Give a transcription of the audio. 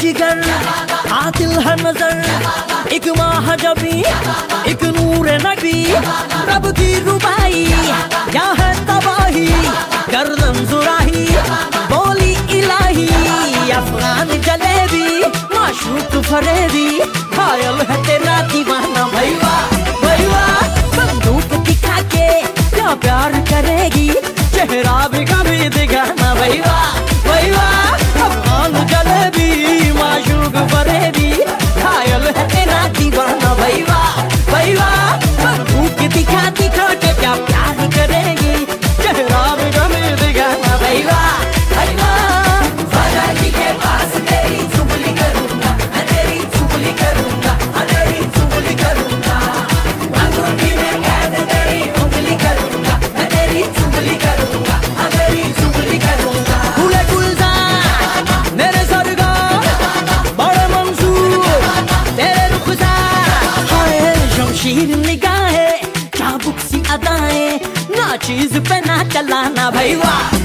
जिगर आतिल है नजर, एक माह जबी एक नूर नबी, रब की रुबाई क्या है तबाही, गर्दन जुराही बोली इलाही, अफगान जलेबी माशूक फरेबी, घायल है तेरा दीवाना भैया भैया, बंदूक दिखा के क्या प्यार करेगी, चेहरा भी कभी दिखाना भैया भैया, अफगान जलेबी माशूक फरेबी, घायल है तेरा दीवाना भैया भैया, बंदूक दिखा दिखा के क्या प्यार करेगी, चेहरा भी कभी दिखाना भैया भैया, फरारी के पास तेरी चुगली करूंगा, तेरी चुगली करूंगा, तेरी चुगली करूंगा, अंगूठी में कैद तेरी उंगली करूंगा, तेरी चुगली करूंगा, तेरी चुगली करूंगा, फूले गुलजार मेरे सरगा बड़े मंसूर तेरे रुखसार, हाय शमशीर निगाहें चाबुक सी अदाएं, ना चीज पे ना चलाना भैया।